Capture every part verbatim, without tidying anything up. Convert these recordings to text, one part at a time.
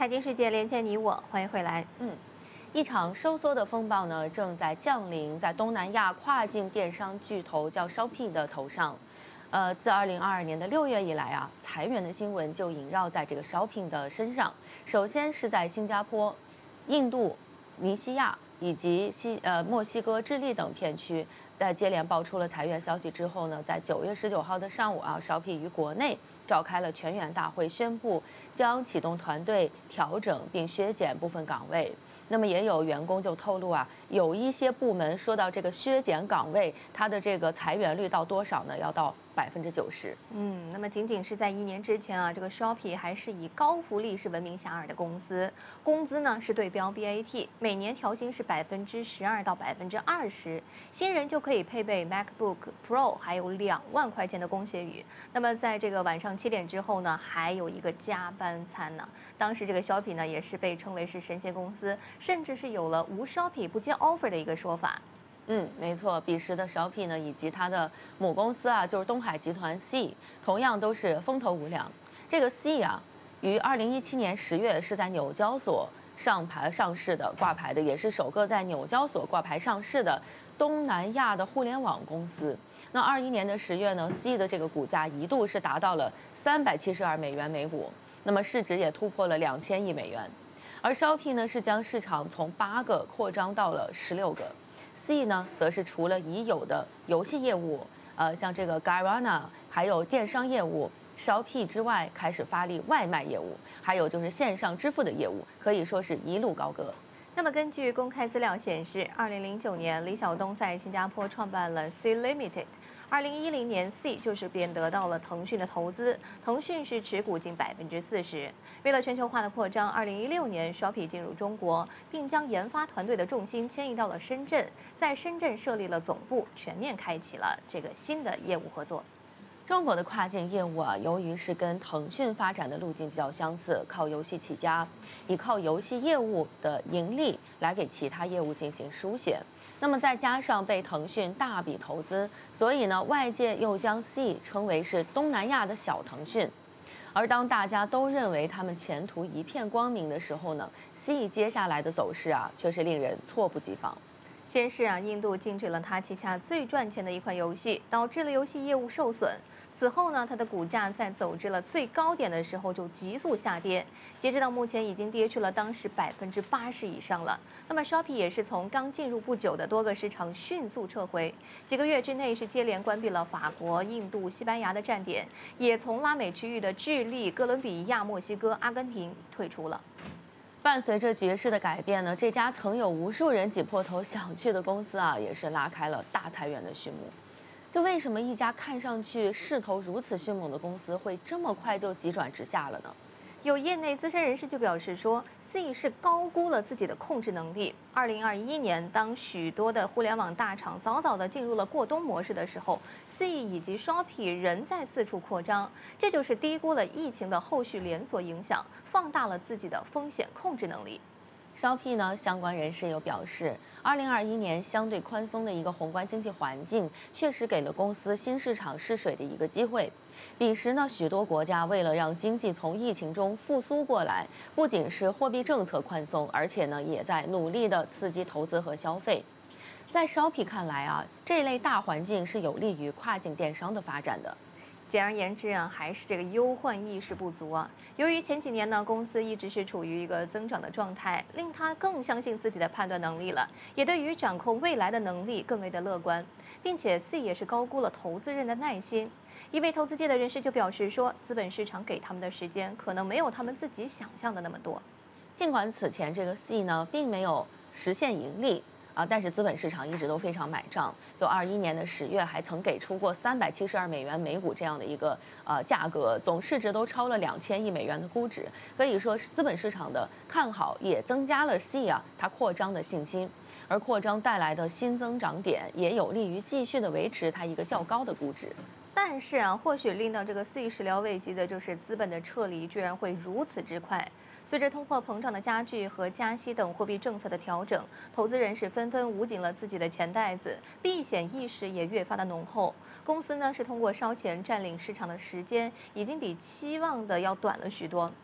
财经世界连接你我，欢迎回来。 嗯，一场收缩的风暴呢，正在降临在东南亚跨境电商巨头叫 Shopee 的头上。呃，自二零二二年的六月以来啊，裁员的新闻就萦绕在这个 Shopee 的身上。首先是在新加坡、印度、尼西亚以及西呃墨西哥、智利等片区，在接连爆出了裁员消息之后呢，在九月十九号的上午啊，Shopee于国内召开了全员大会，宣布将启动团队调整并削减部分岗位。那么也有员工就透露啊，有一些部门说到这个削减岗位，它的这个裁员率到多少呢？要到百分之九十。 嗯，那么仅仅是在一年之前啊，这个 Shopee 还是以高福利是闻名遐迩的公司，工资呢是对标 B A T， 每年调薪是百分之十二到百分之二十，新人就可以配备 MacBook Pro， 还有两万块钱的工学语。那么在这个晚上七点之后呢，还有一个加班餐呢。当时这个 Shopee 呢也是被称为是神仙公司，甚至是有了无 Shopee 不接 offer 的一个说法。 嗯，没错，彼时的 Shopee 呢，以及它的母公司啊，就是东海集团 C， 同样都是风头无两。这个 C 啊，于二零一七年十月是在纽交所上牌上市的，挂牌的，也是首个在纽交所挂牌上市的东南亚的互联网公司。那二一年的十月呢 ，C 的这个股价一度是达到了三百七十二美元每股，那么市值也突破了两千亿美元。而 Shopee 呢，是将市场从八个扩张到了十六个。C 呢，则是除了已有的游戏业务，呃，像这个 Garena， 还有电商业务 Shopee 之外，开始发力外卖业务，还有就是线上支付的业务，可以说是一路高歌。 那么根据公开资料显示，二零零九年李晓东在新加坡创办了 C Limited。二零一零年 ，C 就是便得到了腾讯的投资，腾讯是持股近百分之四十。为了全球化的扩张，二零一六年 Shopee 进入中国，并将研发团队的重心迁移到了深圳，在深圳设立了总部，全面开启了这个新的业务合作。 中国的跨境业务啊，由于是跟腾讯发展的路径比较相似，靠游戏起家，依靠游戏业务的盈利来给其他业务进行书写。那么再加上被腾讯大笔投资，所以呢，外界又将 C 称为是东南亚的小腾讯。而当大家都认为他们前途一片光明的时候呢 ，C 接下来的走势啊，却是令人猝不及防。 先是啊，印度禁止了它旗下最赚钱的一款游戏，导致了游戏业务受损。此后呢，它的股价在走至了最高点的时候就急速下跌，截止到目前已经跌去了当时百分之八十以上了。那么 Shopee 也是从刚进入不久的多个市场迅速撤回，几个月之内是接连关闭了法国、印度、西班牙的站点，也从拉美区域的智利、哥伦比亚、墨西哥、阿根廷退出了。 伴随着局势的改变呢，这家曾有无数人挤破头想去的公司啊，也是拉开了大裁员的序幕。就为什么一家看上去势头如此迅猛的公司会这么快就急转直下了呢？ 有业内资深人士就表示说 ，C 是高估了自己的控制能力。二零二一年，当许多的互联网大厂早早的进入了过冬模式的时候 ，C 以及 Shopee 仍在四处扩张，这就是低估了疫情的后续连锁影响，放大了自己的风险控制能力。 Shopee 呢，相关人士有表示，二零二一年相对宽松的一个宏观经济环境，确实给了公司新市场试水的一个机会。彼时呢，许多国家为了让经济从疫情中复苏过来，不仅是货币政策宽松，而且呢，也在努力的刺激投资和消费。在 Shopee 看来啊，这类大环境是有利于跨境电商的发展的。 简而言之啊，还是这个忧患意识不足啊。由于前几年呢，公司一直是处于一个增长的状态，令他更相信自己的判断能力了，也对于掌控未来的能力更为的乐观，并且 C 也是高估了投资人的耐心。一位投资界的人士就表示说，资本市场给他们的时间可能没有他们自己想象的那么多。 尽管此前这个 C 呢，并没有实现盈利。啊，但是资本市场一直都非常买账，就二一年的十月还曾给出过三百七十二美元每股这样的一个呃价格，总市值都超了两千亿美元的估值，可以说资本市场的看好也增加了 C 啊它扩张的信心，而扩张带来的新增长点也有利于继续的维持它一个较高的估值。 但是啊，或许令到这个 C 始料未及的就是资本的撤离居然会如此之快。随着通货膨胀的加剧和加息等货币政策的调整，投资人是纷纷捂紧了自己的钱袋子，避险意识也越发的浓厚。公司呢是通过烧钱占领市场的时间，已经比期望的要短了许多。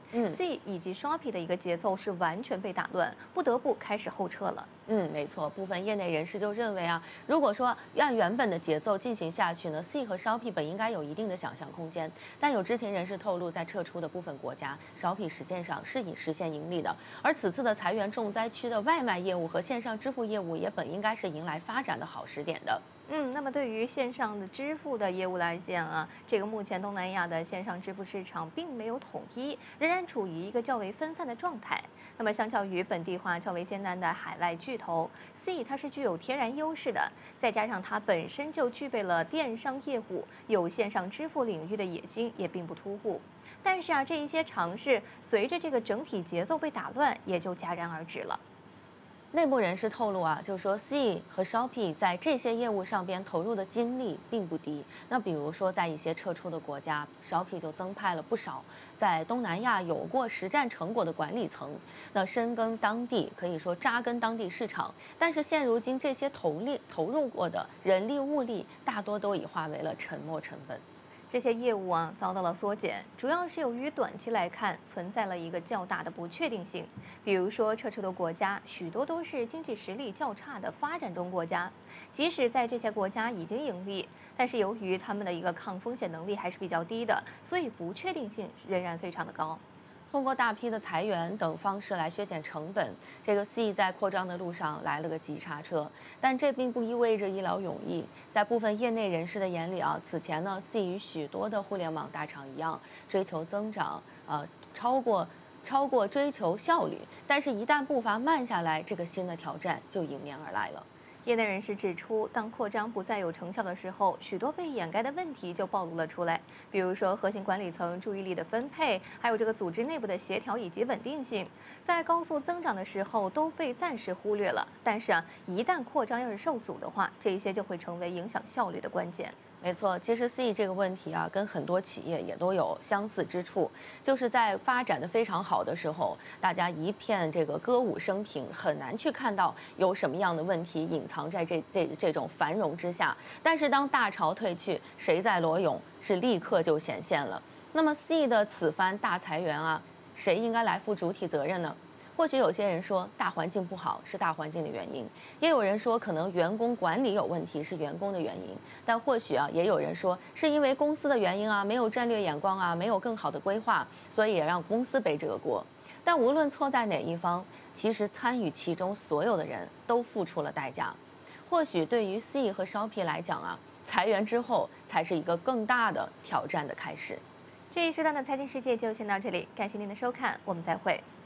嗯 ，C 以及 Shopee 的一个节奏是完全被打乱，不得不开始后撤了。 嗯，没错，部分业内人士就认为啊，如果说按原本的节奏进行下去呢，C 和 Shopee 本应该有一定的想象空间。但有知情人士透露，在撤出的部分国家，Shopee实际上是以实现盈利的。而此次的裁员重灾区的外卖业务和线上支付业务，也本应该是迎来发展的好时点的。 嗯，那么对于线上的支付的业务来讲啊，这个目前东南亚的线上支付市场并没有统一，仍然处于一个较为分散的状态。那么相较于本地化较为艰难的海外巨头，C 它是具有天然优势的，再加上它本身就具备了电商业务，有线上支付领域的野心，也并不突兀。但是啊，这一些尝试随着这个整体节奏被打乱，也就戛然而止了。 内部人士透露啊，就是说 C 和 Shopee 在这些业务上边投入的精力并不低。那比如说，在一些撤出的国家，Shopee 就增派了不少在东南亚有过实战成果的管理层，那深耕当地，可以说扎根当地市场。但是现如今，这些投力投入过的人力物力，大多都已化为了沉没成本。 这些业务啊遭到了缩减，主要是由于短期来看存在了一个较大的不确定性。比如说撤出的国家，许多都是经济实力较差的发展中国家，即使在这些国家已经盈利，但是由于他们的一个抗风险能力还是比较低的，所以不确定性仍然非常的高。 通过大批的裁员等方式来削减成本，这个 C 在扩张的路上来了个急刹车。但这并不意味着一劳永逸。在部分业内人士的眼里啊，此前呢 ，C 与许多的互联网大厂一样，追求增长，呃，超过超过追求效率。但是，一旦步伐慢下来，这个新的挑战就迎面而来了。 业内人士指出，当扩张不再有成效的时候，许多被掩盖的问题就暴露了出来。比如说，核心管理层注意力的分配，还有这个组织内部的协调以及稳定性，在高速增长的时候都被暂时忽略了。但是啊，一旦扩张要是受阻的话，这一些就会成为影响效率的关键。 没错，其实 C 这个问题啊，跟很多企业也都有相似之处，就是在发展的非常好的时候，大家一片这个歌舞升平，很难去看到有什么样的问题隐藏在这这这种繁荣之下。但是当大潮退去，谁在裸泳是立刻就显现了。那么 C 的此番大裁员啊，谁应该来负主体责任呢？或许有些人说大环境不好是大环境的原因，也有人说可能员工管理有问题是员工的原因，但或许啊也有人说是因为公司的原因啊，没有战略眼光啊，没有更好的规划，所以也让公司背这个锅。但无论错在哪一方，其实参与其中所有的人都付出了代价。或许对于 C 和 Shopee 来讲啊，裁员之后才是一个更大的挑战的开始。 这一时段的财经世界就先到这里，感谢您的收看，我们再会。